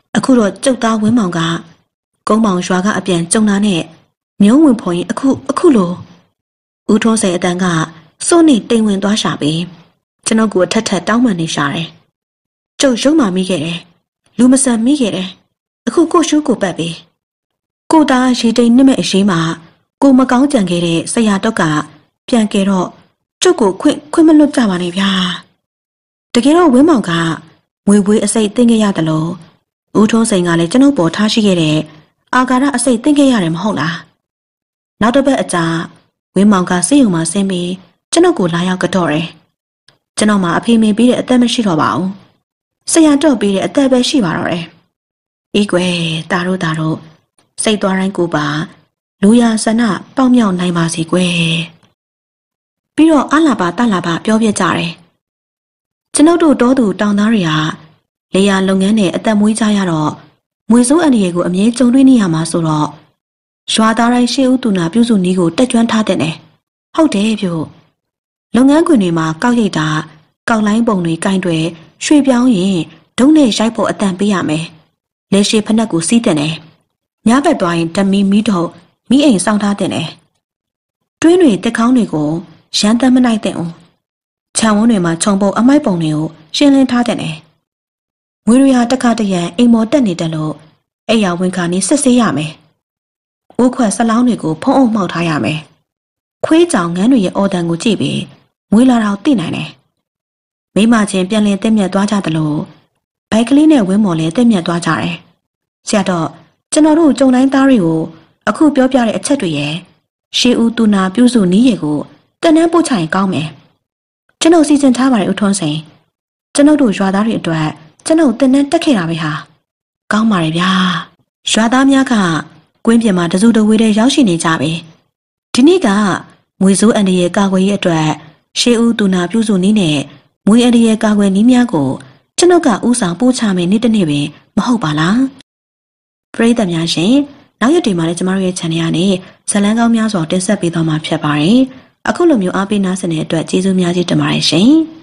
A: အခုတော့ကျုပ်သားဝင်းမောင်ကကုန်းမောင်ရွာကအပြန်ကျုံလာနဲ့မျိုးဝင်ဖော်ရင်အခုအခုလိုဦးထုံးစိန်အတန်ကစိုးနေတိမ်ဝင်သွားရှာပြီးကျွန်တော်ကိုအထက်ထက်တောင်းပန်နေရှာတယ်ကျုပ်ရုံမှမိခဲ့တယ်လူမဆန်မိခဲ့တယ်အခုကိုရှုကိုပတ်ပြီးကိုသားရေတိမ်နစ်မဲ့အရှိမှာကိုမကောင်းကြံခဲ့တဲ့ဆရာတော့ကပြန်ကြတော့ကျုပ်ကိုခွင့်ခွင့်မလွတ်ကြပါနဲ့ဗျာတကယ်တော့ဝင်းမောင်ကငွေပွေးအစိတ်သိမ့်ခဲ့ရတယ်လို့ဦးထုံးစိန်ကလည်းကျွန်ုပ်ပေါ်ထားရှိခဲ့တဲ့အာဃာတအစိတ်သိမ့်ခဲ့ရတယ်မဟုတ်လားနောက်တစ်ပတ်အကြာဝင်းမောင်ကစိတ်ယုံမှဆင်းပြီးကျွန်ုပ်ကိုလာရောက်ကတော့တယ်ကျွန်တော်မှအဖေမင်းပြီးတဲ့အသက်မရှိတော့ပါဘူးဆရာတော့ပြီးတဲ့အသက်ပဲရှိပါတော့တယ်အေးကွယ်တာတို့တာတို့စိတ်သွားတိုင်းကိုပါလူရဆန္ဒပေါက်မြောက်နိုင်ပါစေကွယ်ပြီးတော့အလာပါတလာပါပြောပြကြတယ်ကျွန်ုပ်တို့တောသူတောင်သားတွေဟာလေယာလုပ်ငန်းနဲ့အသက်မွေးကြရတော့မွေစိုးအန္တရာယ်ကိုအမြဲကြုံတွေ့နေရမှာဆိုတော့ရွာသားတိုင်းရှေ့ဦးသူနာပြုစုနည်းကိုတက်ကြွထားတဲ့နဲ့ဟုတ်တယ်ပြို့လုပ်ငန်းခွင်တွေမှာကောက်ရိတ်တာကောက်လိုင်းပုံတွေကင်တွေရွှေပြောင်းရင်ဒုံးနဲ့ရိုက်ဖို့အတန်ပေးရမယ်လက်ရှိဖက်နှက်ကိုစီးတဲ့နဲ့ညဘက်သွားရင်ဓမီမီးထုတ်မီးအိမ်စောင်းထားတဲ့နဲ့တွင်းတွေတက်ခေါင်းတွေကိုရမ်းတမ်းမနိုင်တဲ့အောင်ခြံဝန်းတွေမှာခြုံပုတ်အမိုက်ပုံတွေကိုရှင်းလင်းထားတဲ့နဲ့ငွေရဟာတစ်ခါတရံအိမ်မော်တက်နေတယ်လို့အဲ့ရဝင်ခါနေစစ်ဆေးရမယ်။အိုးခွက်ဆလောင်းတွေကိုဖုံးအုပ်မှောက်ထားရမယ်။ခွေးကြောင်ငန်းတွေရဲ့အော်တန်ကိုကြည့်ပြီးငွေလာတော့သိနိုင်တယ်။မိမချင်းပြန်လည်တက်မြတ်သွားကြတယ်လို့ဘိုက်ကလေးနဲ့ဝင်းမော်လည်းတက်မြတ်သွားကြတယ်။ဆရာတော့ကျွန်တော်တို့ကြုံတိုင်းသားတွေကိုအခုပြောပြတဲ့အချက်တွေရဲ့ရှေးဦးသူနာပြုစုနည်းရည်ကိုတန်းတန်းပို့ချရင်ကောင်းမယ်။ကျွန်တော်စီစဉ်ထားပါတယ်ဦးထွန်းစိန်။ကျွန်တော်တို့ရွာသားတွေအတွက်ကျွန်တော်တင်တန်းတက်ခဲ့တာပဲဟာကောင်းပါရဲ့ဗျာရွာသားများကကွင်းပြင်မှာတစုတဝေးတဲ့ရောက်ရှိနေကြပြီဒီနေ့ကမွေစိုးအန်ဒီရဲ့ကာကွယ်ရေးအတွက်ရှေးဦးသူနာပြုစုနည်းနဲ့မွေအန်ဒီရဲ့ကာကွယ်နည်းများကိုကျွန်တော်ကဥဆောင်ပို့ချမယ်နေ့တစ်နေ့ပင်မဟုတ်ပါလားပရိသတ်များရှင်နောက်ရက်တွေမှာလည်းကျမတို့ရဲ့ channel ကနေဇလန်းကောင်းများစွာတင်ဆက်ပေးသွားမှာဖြစ်ပါတယ်အခုလိုမျိုးအားပေးနားဆင်တဲ့အတွက်ကျေးဇူးများကြီးတင်ပါတယ်ရှင်